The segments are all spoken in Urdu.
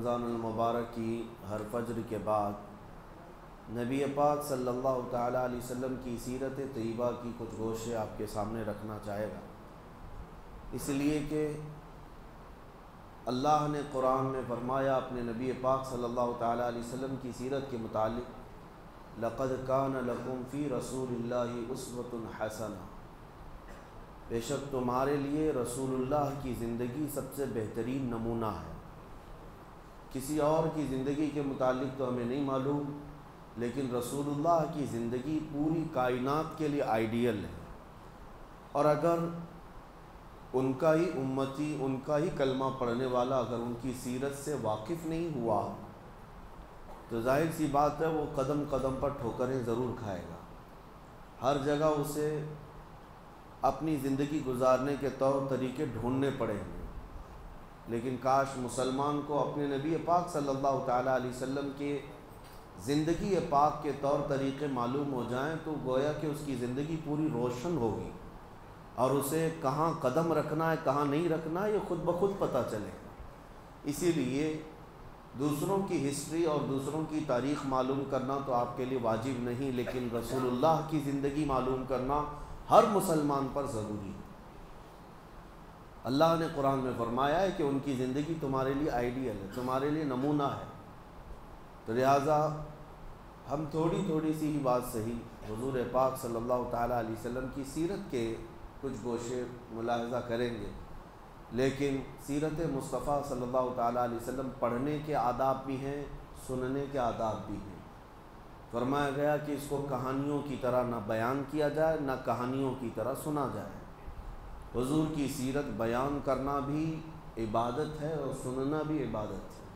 رمضان المبارک کی ہر فجر کے بعد نبی پاک صلی اللہ تعالیٰ علیہ وسلم کی سیرت طیبہ کی کچھ گوشے آپ کے سامنے رکھنا چاہے گا، اس لیے کہ اللہ نے قرآن میں فرمایا اپنے نبی پاک صلی اللہ تعالیٰ علیہ وسلم کی سیرت کے متعلق، لَقَدْ كَانَ لَكُمْ فِي رَسُولِ اللَّهِ أُسْوَةٌ حَسَنَةٌ، بے شک تمہارے لیے رسول اللہ کی زندگی سب سے بہترین نمونہ ہے۔ کسی اور کی زندگی کے متعلق تو ہمیں نہیں معلوم، لیکن رسول اللہ کی زندگی پوری کائنات کے لیے آئیڈیل ہے، اور اگر ان کا ہی امتی، ان کا ہی کلمہ پڑھنے والا اگر ان کی سیرت سے واقف نہیں ہوا تو ظاہر سی بات ہے وہ قدم قدم پر ٹھوکریں ضرور کھائے گا، ہر جگہ اسے اپنی زندگی گزارنے کے طور طریقے ڈھونڈنے پڑیں گے۔ لیکن کاش مسلمان کو اپنے نبی پاک صلی اللہ تعالیٰ علیہ وسلم کے زندگی پاک کے طور طریقے معلوم ہو جائیں تو گویا کہ اس کی زندگی پوری روشن ہوگی، اور اسے کہاں قدم رکھنا ہے کہاں نہیں رکھنا ہے یہ خود بخود پتہ چلے گا۔ اسی لیے دوسروں کی ہسٹری اور دوسروں کی تاریخ معلوم کرنا تو آپ کے لیے واجب نہیں، لیکن رسول اللہ کی زندگی معلوم کرنا ہر مسلمان پر ضروری ہے۔ اللہ نے قرآن میں فرمایا ہے کہ ان کی زندگی تمہارے لیے آئیڈیل ہے، تمہارے لیے نمونہ ہے، تو لہٰذا ہم تھوڑی تھوڑی سی ہی بات صحیح حضور پاک صلی اللہ تعالیٰ علیہ وسلم کی سیرت کے کچھ گوشے ملاحظہ کریں گے، لیکن سیرت مصطفیٰ صلی اللہ تعالیٰ علیہ وسلم پڑھنے کے آداب بھی ہیں، سننے کے آداب بھی ہیں۔ فرمایا گیا کہ اس کو کہانیوں کی طرح نہ بیان کیا جائے نہ کہانیوں کی طرح سنا جائے۔ حضور کی سیرت بیان کرنا بھی عبادت ہے اور سننا بھی عبادت ہے۔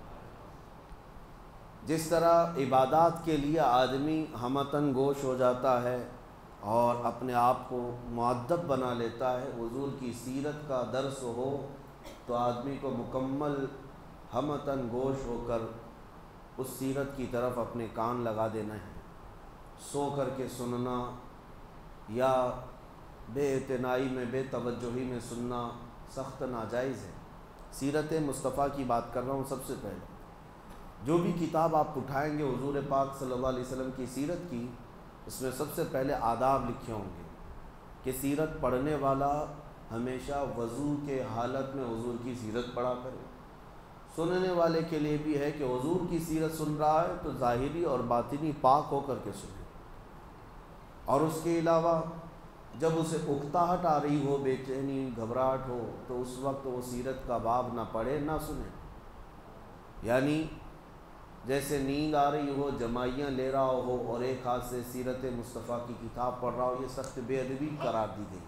جس طرح عبادات کے لیے آدمی ہمتن گوش ہو جاتا ہے اور اپنے آپ کو مؤدب بنا لیتا ہے، حضور کی سیرت کا درس ہو تو آدمی کو مکمل ہمتن گوش ہو کر اس سیرت کی طرف اپنے کان لگا دینا ہے۔ سو کر کے سننا یا بے اعتنائی میں بے توجہی میں سننا سخت ناجائز ہے۔ سیرت مصطفیٰ کی بات کر رہا ہوں۔ سب سے پہلے جو بھی کتاب آپ اٹھائیں گے حضور پاک صلی اللہ علیہ وسلم کی سیرت کی، اس میں سب سے پہلے آداب لکھے ہوں گے کہ سیرت پڑھنے والا ہمیشہ وضو کے حالت میں حضور کی سیرت پڑھا کرے۔ سننے والے کے لیے بھی ہے کہ حضور کی سیرت سن رہا ہے تو ظاہری اور باطنی پاک ہو کر کے سنے، اور اس کے علاوہ جب اسے اکتاہٹ آ رہی ہو، بے چینی گھبراہٹ ہو، تو اس وقت وہ سیرت کا باب نہ پڑھے نہ سنے۔ یعنی جیسے نیند آ رہی ہو، جمائیاں لے رہا ہو اور ایک ہاتھ سے سیرت مصطفیٰ کی کتاب پڑھ رہا ہو، یہ سخت بے ادبی قرار دی گئی۔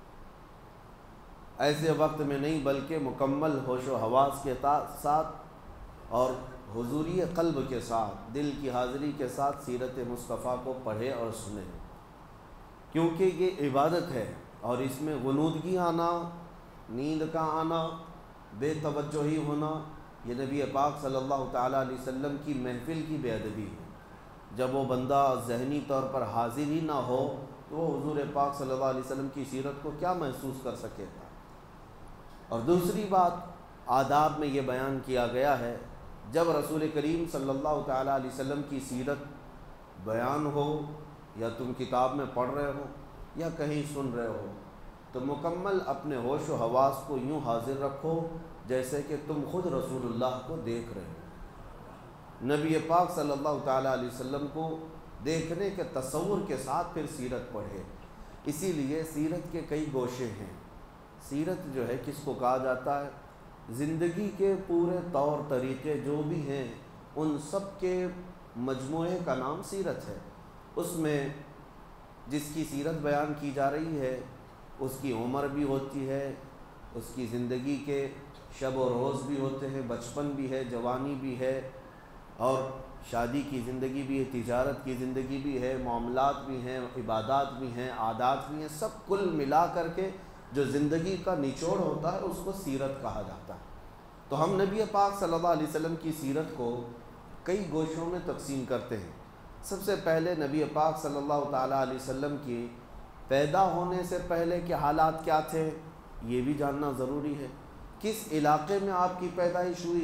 ایسے وقت میں نہیں بلکہ مکمل ہوش و حواس کے ساتھ اور حضوری قلب کے ساتھ، دل کی حاضری کے ساتھ سیرت مصطفیٰ کو پڑھے اور سنے، کیونکہ یہ عبادت ہے، اور اس میں غنودگی آنا، نیند کا آنا، بے توجہی ہونا، یہ نبی پاک صلی اللہ تعالیٰ علیہ وسلم کی محفل کی بے ادبی ہے۔ جب وہ بندہ ذہنی طور پر حاضر ہی نہ ہو تو وہ حضور پاک صلی اللہ علیہ وسلم کی سیرت کو کیا محسوس کر سکے گا۔ اور دوسری بات آداب میں یہ بیان کیا گیا ہے، جب رسول کریم صلی اللہ تعالیٰ علیہ وسلم کی سیرت بیان ہو یا تم کتاب میں پڑھ رہے ہو یا کہیں سن رہے ہو تو مکمل اپنے ہوش و حواس کو یوں حاضر رکھو جیسے کہ تم خود رسول اللہ کو دیکھ رہے ہو۔ نبی پاک صلی اللہ تعالیٰ علیہ وسلم کو دیکھنے کے تصور کے ساتھ پھر سیرت پڑھے۔ اسی لیے سیرت کے کئی گوشے ہیں۔ سیرت جو ہے کس کو کہا جاتا ہے؟ زندگی کے پورے طور طریقے جو بھی ہیں ان سب کے مجموعے کا نام سیرت ہے۔ اس میں جس کی سیرت بیان کی جا رہی ہے اس کی عمر بھی ہوتی ہے، اس کی زندگی کے شب و روز بھی ہوتے ہیں، بچپن بھی ہے، جوانی بھی ہے، اور شادی کی زندگی بھی ہے، تجارت کی زندگی بھی ہے، معاملات بھی ہیں، عبادات بھی ہیں، عادات بھی ہیں، سب کل ملا کر کے جو زندگی کا نچوڑ ہوتا ہے اس کو سیرت کہا جاتا ہے۔ تو ہم نبی پاک صلی اللہ علیہ وسلم کی سیرت کو کئی گوشوں میں تقسیم کرتے ہیں۔ سب سے پہلے نبی پاک صلی اللہ تعالیٰ علیہ وسلم کی پیدا ہونے سے پہلے کے حالات کیا تھے یہ بھی جاننا ضروری ہے۔ کس علاقے میں آپ کی پیدائش ہوئی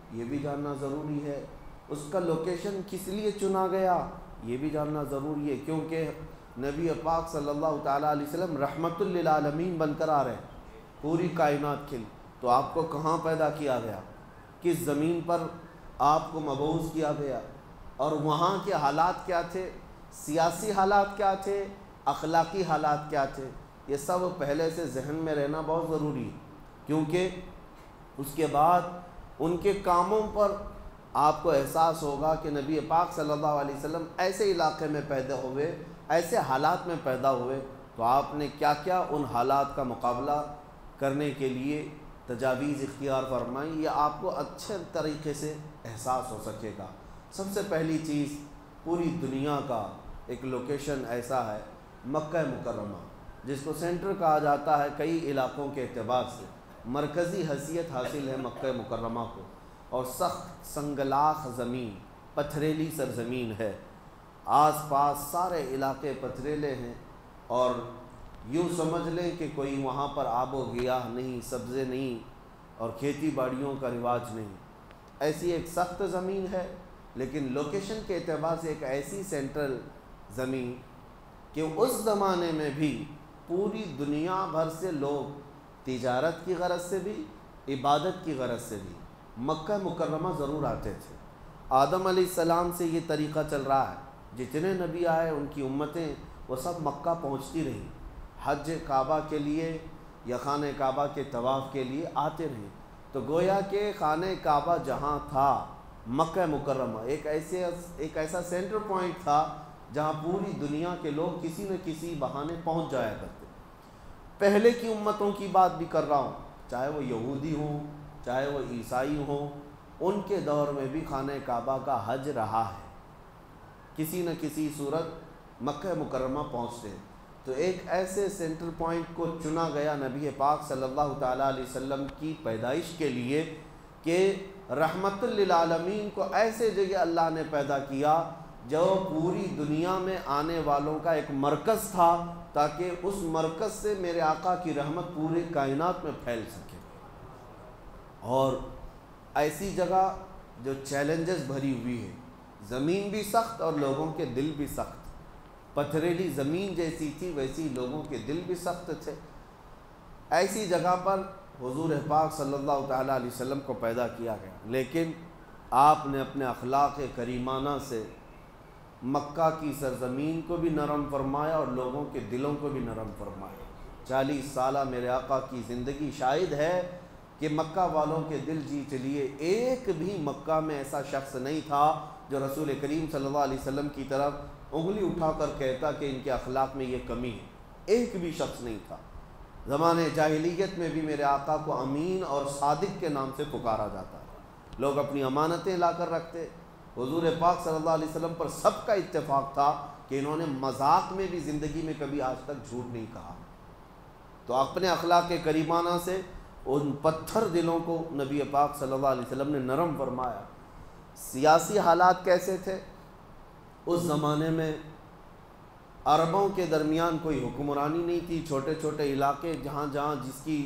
یہ بھی جاننا ضروری ہے، اس کا لوکیشن کس لیے چنا گیا یہ بھی جاننا ضروری ہے، کیونکہ نبی پاک صلی اللہ تعالیٰ علیہ وسلم رحمت للعالمین بن کر آ رہے ہیں پوری کائنات کے لیے، تو آپ کو کہاں پیدا کیا گیا، کس زمین پر آپ کو مبعوث کیا گیا، اور وہاں کے حالات کیا تھے، سیاسی حالات کیا تھے، اخلاقی حالات کیا تھے، یہ سب پہلے سے ذہن میں رہنا بہت ضروری ہے، کیونکہ اس کے بعد ان کے کاموں پر آپ کو احساس ہوگا کہ نبی پاک صلی اللہ علیہ وسلم ایسے علاقے میں پیدا ہوئے، ایسے حالات میں پیدا ہوئے، تو آپ نے کیا کیا ان حالات کا مقابلہ کرنے کے لیے تجاویز اختیار فرمائی، یہ آپ کو اچھے طریقے سے احساس ہو سکے گا۔ سب سے پہلی چیز، پوری دنیا کا ایک لوکیشن ایسا ہے مکہ مکرمہ، جس کو سینٹر کہا جاتا ہے کئی علاقوں کے اعتبار سے، مرکزی حیثیت حاصل ہے مکہ مکرمہ کو، اور سخت سنگلاخ زمین، پتھریلی سرزمین ہے، آس پاس سارے علاقے پتھریلے ہیں، اور یوں سمجھ لیں کہ کوئی وہاں پر آب و گیاہ نہیں، سبزے نہیں، اور کھیتی باڑیوں کا رواج نہیں، ایسی ایک سخت زمین ہے، لیکن لوکیشن کے اعتبار سے ایک ایسی سینٹرل زمین کہ اس زمانے میں بھی پوری دنیا بھر سے لوگ تجارت کی غرض سے بھی، عبادت کی غرض سے بھی مکہ مکرمہ ضرور آتے تھے۔ آدم علیہ السلام سے یہ طریقہ چل رہا ہے، جتنے نبی آئے ان کی امتیں وہ سب مکہ پہنچتی رہیں، حج کعبہ کے لیے یا خانہ کعبہ کے طواف کے لیے آتے رہیں، تو گویا کہ خانہ کعبہ جہاں تھا مکہ مکرمہ ایک ایسا سینٹر پوائنٹ تھا جہاں پوری دنیا کے لوگ کسی نہ کسی بہانے پہنچ جایا کرتے۔ پہلے کی امتوں کی بات بھی کر رہا ہوں، چاہے وہ یہودی ہوں، چاہے وہ عیسائی ہوں، ان کے دور میں بھی خانہ کعبہ کا حج رہا ہے، کسی نہ کسی صورت مکہ مکرمہ پہنچتے ہیں۔ تو ایک ایسے سینٹر پوائنٹ کو چنا گیا نبی پاک صلی اللہ تعالیٰ علیہ وسلم کی پیدائش کے لیے کہ رحمت للعالمین کو ایسے جگہ اللہ نے پیدا کیا جو پوری دنیا میں آنے والوں کا ایک مرکز تھا، تاکہ اس مرکز سے میرے آقا کی رحمت پورے کائنات میں پھیل سکے، اور ایسی جگہ جو چیلنجز بھری ہوئی ہے، زمین بھی سخت اور لوگوں کے دل بھی سخت، پتھریلی زمین جیسی تھی ویسی لوگوں کے دل بھی سخت تھے، ایسی جگہ پر حضور پاک صلی اللہ تعالیٰ علیہ وسلم کو پیدا کیا گیا، لیکن آپ نے اپنے اخلاق کریمانہ سے مکہ کی سرزمین کو بھی نرم فرمایا اور لوگوں کے دلوں کو بھی نرم فرمایا۔ 40 سالہ میرے آقا کی زندگی شاہد ہے کہ مکہ والوں کے دل جیت لیے، ایک بھی مکہ میں ایسا شخص نہیں تھا جو رسول کریم صلی اللہ علیہ وسلم کی طرف انگلی اٹھا کر کہتا کہ ان کے اخلاق میں یہ کمی ہے، ایک بھی شخص نہیں تھا۔ زمانے جاہلیت میں بھی میرے آقا کو امین اور صادق کے نام سے پکارا جاتا ہے، لوگ اپنی امانتیں لا کر رکھتے، حضور پاک صلی اللہ علیہ وسلم پر سب کا اتفاق تھا کہ انہوں نے مذاق میں بھی زندگی میں کبھی آج تک جھوٹ نہیں کہا، تو اپنے اخلاق کریمانہ سے ان پتھر دلوں کو نبی پاک صلی اللہ علیہ وسلم نے نرم فرمایا۔ سیاسی حالات کیسے تھے اس زمانے میں؟ عربوں کے درمیان کوئی حکمرانی نہیں تھی، چھوٹے چھوٹے علاقے جہاں جہاں جس کی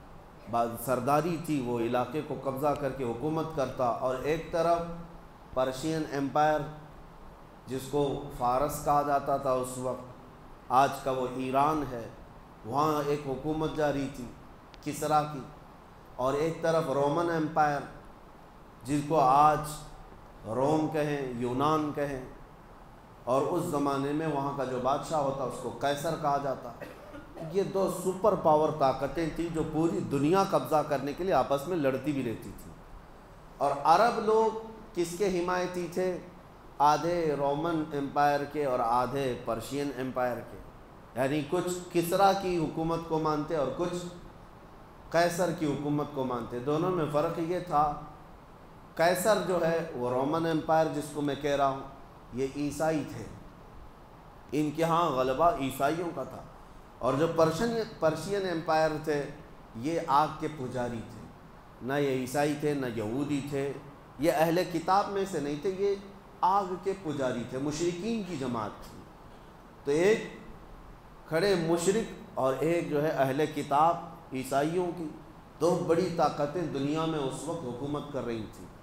سرداری تھی وہ علاقے کو قبضہ کر کے حکومت کرتا، اور ایک طرف پرشین ایمپائر جس کو فارس کہا جاتا تھا اس وقت، آج کا وہ ایران ہے، وہاں ایک حکومت جاری تھی کسرا کی، اور ایک طرف رومن ایمپائر جس کو آج روم کہیں، یونان کہیں، اور اس زمانے میں وہاں کا جو بادشاہ ہوتا اس کو قیصر کہا جاتا۔ یہ دو سپر پاور طاقتیں تھیں جو پوری دنیا قبضہ کرنے کے لیے آپس میں لڑتی بھی رہتی تھی، اور عرب لوگ کس کے حمایتی تھے؟ آدھے رومن ایمپائر کے اور آدھے پرشین ایمپائر کے، یعنی کچھ کسرا کی حکومت کو مانتے اور کچھ قیصر کی حکومت کو مانتے۔ دونوں میں فرق یہ تھا، قیصر جو ہے وہ رومن ایمپائر جس کو میں کہہ رہا ہوں، یہ عیسائی تھے، ان کے ہاں غلبہ عیسائیوں کا تھا، اور جو پرشین ایمپائر تھے یہ آگ کے پجاری تھے، نہ یہ عیسائی تھے نہ یہودی تھے، یہ اہل کتاب میں سے نہیں تھے، یہ آگ کے پجاری تھے، مشرکین کی جماعت تھی۔ تو ایک کھڑے مشرک اور ایک جو ہے اہل کتاب عیسائیوں کی، دو بڑی طاقتیں دنیا میں اس وقت حکومت کر رہی تھیں۔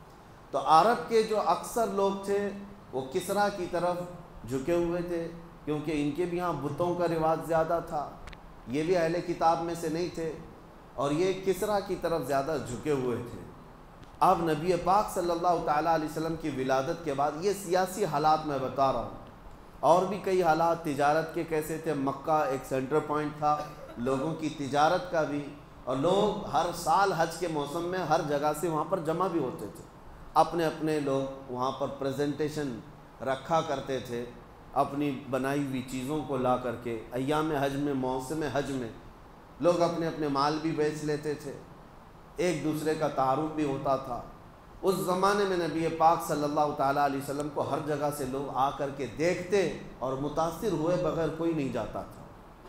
تو عرب کے جو اکثر لوگ تھے وہ کسریٰ کی طرف جھکے ہوئے تھے، کیونکہ ان کے بھی یہاں بتوں کا رواج زیادہ تھا، یہ بھی اہل کتاب میں سے نہیں تھے، اور یہ کسریٰ کی طرف زیادہ جھکے ہوئے تھے۔ اب نبی پاک صلی اللہ تعالیٰ علیہ وسلم کی ولادت کے بعد یہ سیاسی حالات میں بتا رہا ہوں، اور بھی کئی حالات تجارت کے کیسے تھے۔ مکہ ایک سینٹر پوائنٹ تھا لوگوں کی تجارت کا بھی، اور لوگ ہر سال حج کے موسم میں ہر جگہ سے وہاں پر جمع بھی ہوتے تھے، اپنے اپنے لوگ وہاں پر پریزنٹیشن رکھا کرتے تھے اپنی بنائی ہوئی چیزوں کو لا کر کے۔ ایام حج میں، موسم حج میں لوگ اپنے اپنے مال بھی بیچ لیتے تھے، ایک دوسرے کا تعارف بھی ہوتا تھا۔ اس زمانے میں نبی پاک صلی اللہ تعالیٰ علیہ وسلم کو ہر جگہ سے لوگ آ کر کے دیکھتے اور متاثر ہوئے بغیر کوئی نہیں جاتا تھا۔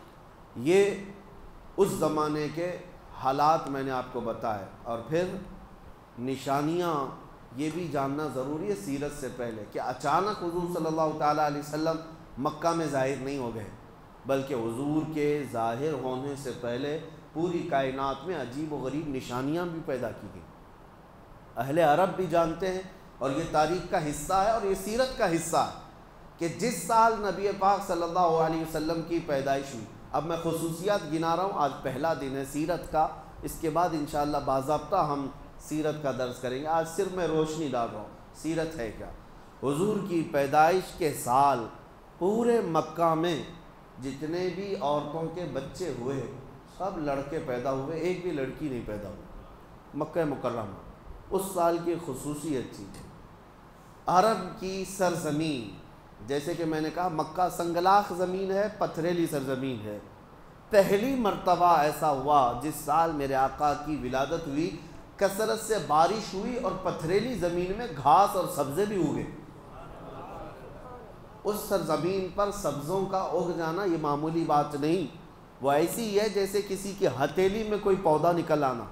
یہ اس زمانے کے حالات میں نے آپ کو بتائے۔ اور پھر نشانیاں یہ بھی جاننا ضروری ہے سیرت سے پہلے کہ اچانک حضور صلی اللہ تعالیٰ علیہ وسلم مکہ میں ظاہر نہیں ہو گئے، بلکہ حضور کے ظاہر ہونے سے پہلے پوری کائنات میں عجیب و غریب نشانیاں بھی پیدا کی گئیں۔ اہل عرب بھی جانتے ہیں، اور یہ تاریخ کا حصہ ہے اور یہ سیرت کا حصہ ہے کہ جس سال نبی پاک صلی اللہ علیہ وسلم کی پیدائش ہوئی، اب میں خصوصیات گنا رہا ہوں، آج پہلا دن ہے سیرت کا، اس کے بعد انشاءاللہ باضابطہ ہم سیرت کا درس کریں گے۔ آج صرف میں روشنی ڈال رہا ہوں سیرت ہے کیا۔ حضور کی پیدائش کے سال پورے مکہ میں جتنے بھی عورتوں کے بچے ہوئے سب لڑکے پیدا ہوئے، ایک بھی لڑکی نہیں پیدا ہوئی مکہ مکرمہ۔ اس سال کی خصوصیت تھی عرب کی سرزمین، جیسے کہ میں نے کہا مکہ سنگلاخ زمین ہے، پتھریلی سرزمین ہے۔ پہلی مرتبہ ایسا ہوا جس سال میرے آقا کی ولادت ہوئی، کثرت سے بارش ہوئی اور پتھریلی زمین میں گھاس اور سبزے بھی اگے۔ اس سرزمین پر سبزوں کا اگ جانا یہ معمولی بات نہیں، وہ ایسی ہی ہے جیسے کسی کی ہتھیلی میں کوئی پودا نکل آنا۔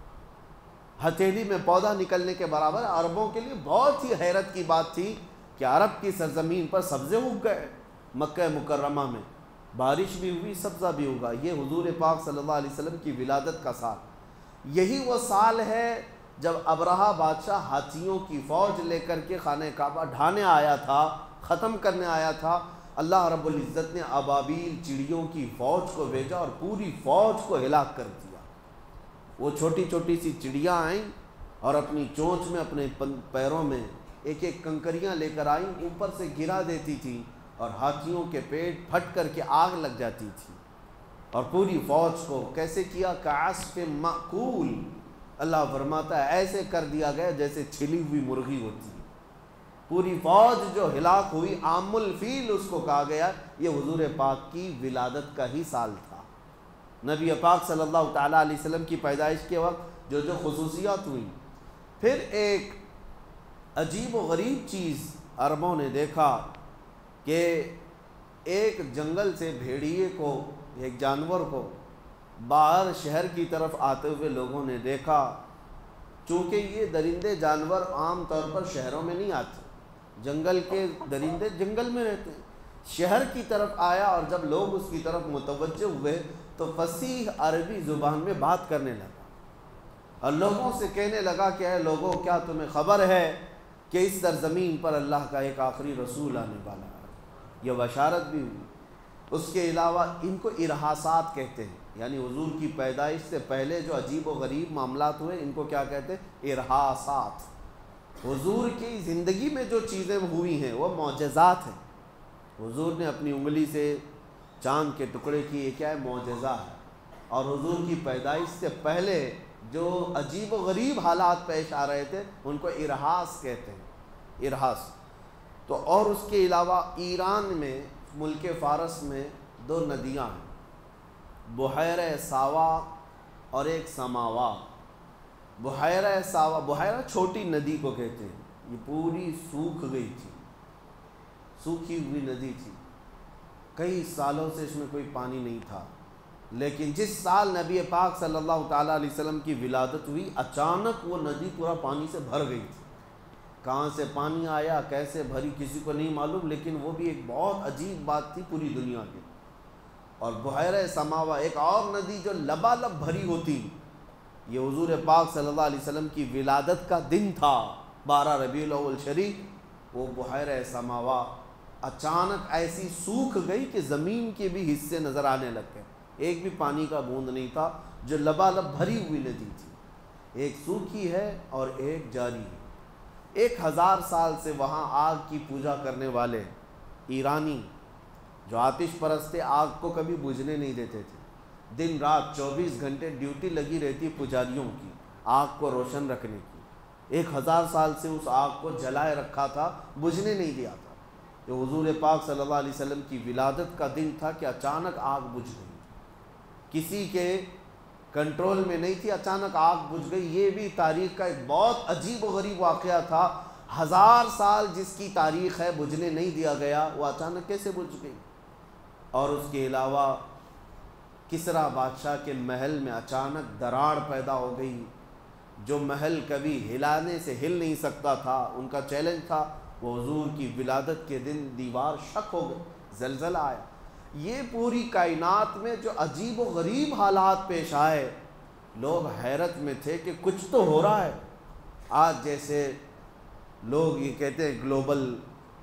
ہتھیلی میں پودا نکلنے کے برابر عربوں کے لیے بہت ہی حیرت کی بات تھی کہ عرب کی سرزمین پر سبزے اگ گئے۔ مکہ مکرمہ میں بارش بھی ہوئی، سبزہ بھی اگا۔ یہ حضور پاک صلی اللہ علیہ وسلم کی ولادت کا سال، یہی وہ سال ہے جب ابرہہ بادشاہ ہاتھیوں کی فوج لے کر کے خانہ کعبہ ڈھانے آیا تھا، ختم کرنے آیا تھا۔ اللہ رب العزت نے ابابیل چڑیوں کی فوج کو بھیجا اور پوری فوج کو ہلاک کر دیا۔ وہ چھوٹی چھوٹی سی چڑیاں آئیں اور اپنی چونچ میں، اپنے پیروں میں ایک ایک کنکریاں لے کر آئیں، اوپر سے گرا دیتی تھی اور ہاتھیوں کے پیٹ پھٹ کر کے آگ لگ جاتی تھی، اور پوری فوج کو کیسے کیا، کعصف مأکول، اللہ فرماتا ہے ایسے کر دیا گیا جیسے چھلی ہوئی مرغی ہوتی ہے۔ پوری فوج جو ہلاک ہوئی، عام الفیل اس کو کہا گیا۔ یہ حضور پاک کی ولادت کا ہی سال تھا۔ نبی پاک صلی اللہ تعالیٰ علیہ وسلم کی پیدائش کے وقت جو جو خصوصیات ہوئیں۔ پھر ایک عجیب و غریب چیز عربوں نے دیکھا کہ ایک جنگل سے بھیڑیے کو، ایک جانور کو باہر شہر کی طرف آتے ہوئے لوگوں نے دیکھا۔ چونکہ یہ درندے جانور عام طور پر شہروں میں نہیں آتے، جنگل کے درندے جنگل میں رہتے ہیں۔ شہر کی طرف آیا اور جب لوگ اس کی طرف متوجہ ہوئے تو فصیح عربی زبان میں بات کرنے لگا اور لوگوں سے کہنے لگا کہ اے لوگوں، کیا تمہیں خبر ہے کہ اس سرزمین پر اللہ کا ایک آخری رسول آنے والا ہے؟ یہ بشارت بھی ہوئی۔ اس کے علاوہ ان کو ارحاسات کہتے ہیں، یعنی حضور کی پیدائش سے پہلے جو عجیب و غریب معاملات ہوئے ان کو کیا کہتے ہیں؟ ارحاسات۔ حضور کی زندگی میں جو چیزیں ہوئی ہیں وہ معجزات ہیں۔ حضور نے اپنی انگلی سے چاند کے ٹکڑے کیے، کیا ہے؟ معجزہ ہے۔ اور حضور کی پیدائش سے پہلے جو عجیب و غریب حالات پیش آ رہے تھے ان کو ارحاس کہتے ہیں، ارحاس۔ تو اور اس کے علاوہ ایران میں، ملک فارس میں 2 ندیاں ہیں، بحیرہ ساوا اور ایک سماوا۔ بحیرہ ساوا، بحیرہ چھوٹی ندی کو کہتے ہیں، یہ پوری سوکھ گئی تھی، سوکھی ہوئی ندی تھی، کئی سالوں سے اس میں کوئی پانی نہیں تھا۔ لیکن جس سال نبی پاک صلی اللہ تعالیٰ علیہ وسلم کی ولادت ہوئی، اچانک وہ ندی پورا پانی سے بھر گئی تھی۔ کہاں سے پانی آیا، کیسے بھری، کسی کو نہیں معلوم، لیکن وہ بھی ایک بہت عجیب بات تھی پوری دنیا کی۔ اور بحیرہ سماوا، ایک اور ندی جو لبالب بھری ہوتی، یہ حضور پاک صلی اللہ علیہ وسلم کی ولادت کا دن تھا 12 ربیع الاول شریف وہ بحیرہ سماوا اچانک ایسی سوکھ گئی کہ زمین کے بھی حصے نظر آنے لگ گئے، ایک بھی پانی کا بوند نہیں تھا، جو لبالب بھری ہوئی ندی تھی، ایک سوکھی ہے اور ایک جاری ہے۔ 1000 سال سے وہاں آگ کی پوجا کرنے والے ایرانی جو آتش پرست تھے، آگ کو کبھی بجھنے نہیں دیتے تھے، دن رات 24 گھنٹے ڈیوٹی لگی رہتی پجاریوں کی آگ کو روشن رکھنے کی۔ 1000 سال سے اس آگ کو جلائے رکھا تھا، بجھنے نہیں دیا تھا۔ جو حضور پاک صلی اللہ علیہ وسلم کی ولادت کا دن تھا کہ اچانک آگ بجھ گئی، کسی کے کنٹرول میں نہیں تھی، اچانک آگ بجھ گئی۔ یہ بھی تاریخ کا ایک بہت عجیب و غریب واقعہ تھا، 1000 سال جس کی تاریخ ہے بجھنے نہیں دیا گیا، وہ اچانک کیسے بجھ گئی۔ اور اس کے علاوہ کسریٰ بادشاہ کے محل میں اچانک دراڑ پیدا ہو گئی، جو محل کبھی ہلانے سے ہل نہیں سکتا تھا، ان کا چیلنج تھا، وہ حضور کی ولادت کے دن دیوار شک ہو گئی، زلزلہ آیا۔ یہ پوری کائنات میں جو عجیب و غریب حالات پیش آئے، لوگ حیرت میں تھے کہ کچھ تو ہو رہا ہے۔ آج جیسے لوگ یہ کہتے ہیں گلوبل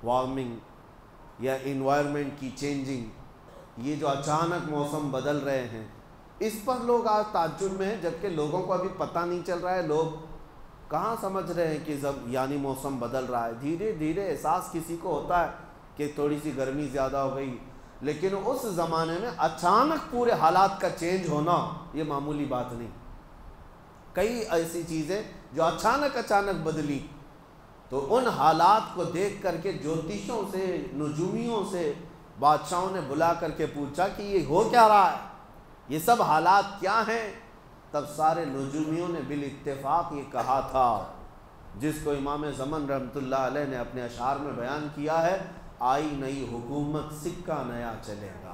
وارمنگ یا انوائرمنٹ کی چینجنگ، یہ جو اچانک موسم بدل رہے ہیں، اس پر لوگ آج تعجب میں ہیں، جبکہ لوگوں کو ابھی پتہ نہیں چل رہا ہے، لوگ کہاں سمجھ رہے ہیں کہ یعنی موسم بدل رہا ہے۔ دھیرے دھیرے احساس کسی کو ہوتا ہے کہ تھوڑی سی گرمی زیادہ ہو گئی، لیکن اس زمانے میں اچانک پورے حالات کا چینج ہونا یہ معمولی بات نہیں۔ کئی ایسی چیزیں جو اچانک بدلی، تو ان حالات کو دیکھ کر کے جوتیشوں سے، نجومیوں سے بادشاہوں نے بلا کر کے پوچھا کہ یہ ہو کیا رہا ہے، یہ سب حالات کیا ہیں؟ تب سارے نجومیوں نے بالاتفاق یہ کہا تھا، جس کو امام زمن رحمۃ اللہ علیہ نے اپنے اشعار میں بیان کیا ہے، آئی نئی حکومت سکہ نیا چلے گا،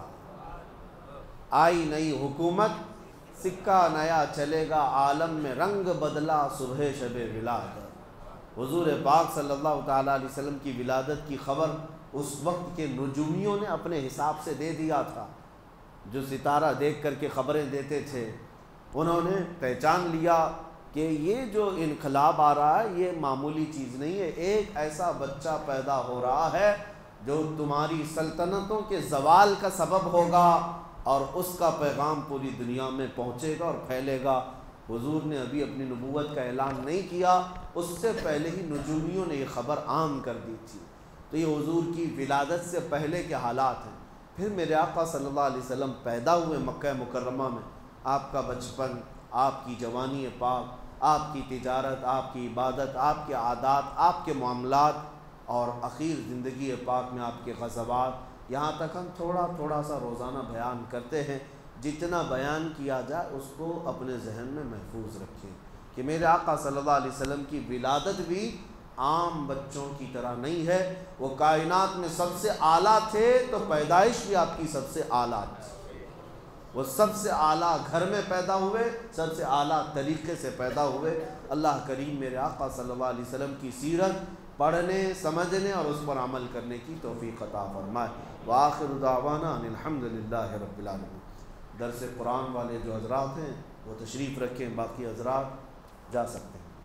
آئی نئی حکومت سکہ نیا چلے گا، عالم میں رنگ بدلا صبح شب ولادت۔ حضور پاک صلی اللہ تعالیٰ علیہ وسلم کی ولادت کی خبر اس وقت کے نجومیوں نے اپنے حساب سے دے دیا تھا، جو ستارہ دیکھ کر کے خبریں دیتے تھے، انہوں نے پہچان لیا کہ یہ جو انقلاب آ رہا ہے یہ معمولی چیز نہیں ہے، ایک ایسا بچہ پیدا ہو رہا ہے جو تمہاری سلطنتوں کے زوال کا سبب ہوگا، اور اس کا پیغام پوری دنیا میں پہنچے گا اور پھیلے گا۔ حضور نے ابھی اپنی نبوت کا اعلان نہیں کیا، اس سے پہلے ہی نجومیوں نے یہ خبر عام کر دی تھی۔ تو یہ حضور کی ولادت سے پہلے کے حالات ہیں۔ پھر میرے آقا صلی اللہ علیہ وسلم پیدا ہوئے مکہ مکرمہ میں، آپ کا بچپن، آپ کی جوانی پاک، آپ کی تجارت، آپ کی عبادت، آپ کے عادات، آپ کے معاملات، اور اخیر زندگی پاک میں آپ کے غزوات، یہاں تک ہم تھوڑا تھوڑا سا روزانہ بیان کرتے ہیں۔ جتنا بیان کیا جائے اس کو اپنے ذہن میں محفوظ رکھیں کہ میرے آقا صلی اللہ علیہ وسلم کی ولادت بھی عام بچوں کی طرح نہیں ہے، وہ کائنات میں سب سے اعلیٰ تھے، تو پیدائش بھی آپ کی سب سے اعلیٰ تھی، وہ سب سے اعلیٰ گھر میں پیدا ہوئے، سب سے اعلیٰ طریقے سے پیدا ہوئے۔ اللہ کریم میرے آقا صلی اللہ علیہ وسلم کی سیرت پڑھنے، سمجھنے اور اس پر عمل کرنے کی توفیق عطا فرمائے۔ وآخر دعوانا ان الحمد للہ رب العالمین۔ درس قرآن والے جو حضرات ہیں وہ تشریف رکھیں، باقی حضرات جا سکتے ہیں۔